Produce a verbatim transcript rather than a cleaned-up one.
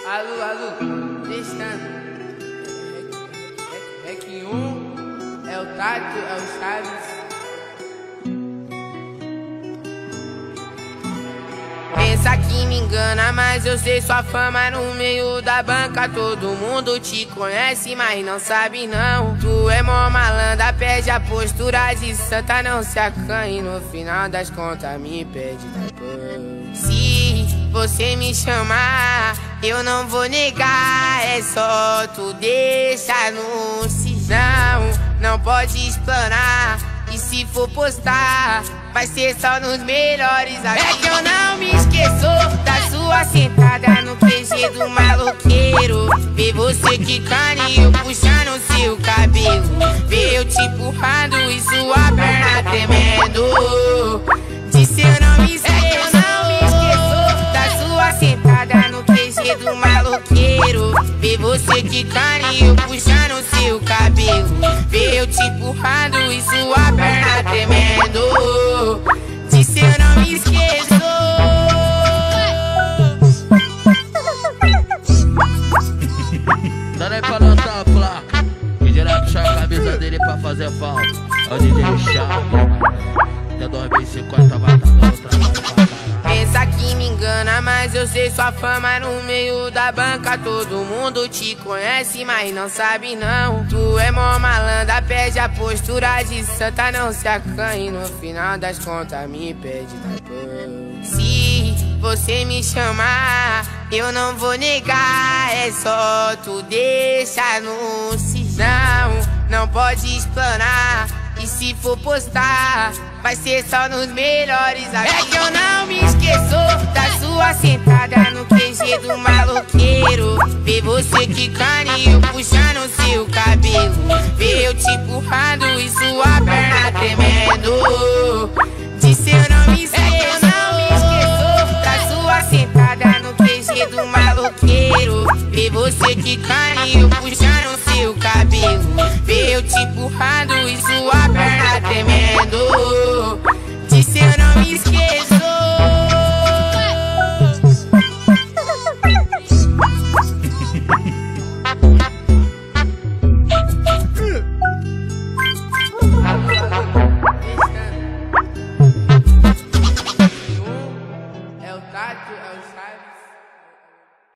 Alô, alô, testando. É que um é o Tato, é o Chaves. Pensa que me engana, mas eu sei sua fama no meio da banca. Todo mundo te conhece, mas não sabe não. Tu é mó malandra, perde a postura de santa, não se acanhe. No final das contas me pede depois. Se você me chamar, eu não vou negar. É só tu deixar no cisão. Não pode explanar, e se for postar, vai ser só nos melhores. É que eu não me esqueço da sua sentada no Q G do maloqueiro. Ver você quicando e eu puxando seu cabelo. Ver eu te empurrando e sua perna tremendo. Disse eu não me esqueço. É que eu não me esqueço da sua sentada no Q G do maloqueiro. Ver você quicando e eu puxando seu cabelo. Ver eu te empurrando e sua perna tremendo. Disse eu não me esqueço. Dá nem pra lançar a placa. Pediram puxar a camisa dele pra fazer falta. Ó o D J Chaves. Até dois mil e cinquenta vai dar no trabalho pra caralho. Pensa que me engana, mas eu sei sua fama no meio da banca. Todo mundo te conhece, mas não sabe não. Tu é mó malandra, perde a postura de santa, não se acanhe. No final das contas me pede depois. Se você me chamar, eu não vou negar. É só tu deixar no cisão. Não pode explanar, e se for postar, vai ser só nos melhores. É que eu não me esqueço da sua sentada no Q G do maloqueiro. Ver você quicando e eu puxando seu cabelo. Ver eu te empurrando e sua perna tremendo. Disse eu não me esqueço. É que eu não me esqueço da sua sentada no Q G do maloqueiro. Ver você quicando e eu puxando seu cabelo. Ver eu te empurrando e sua perna tremendo. Disse eu não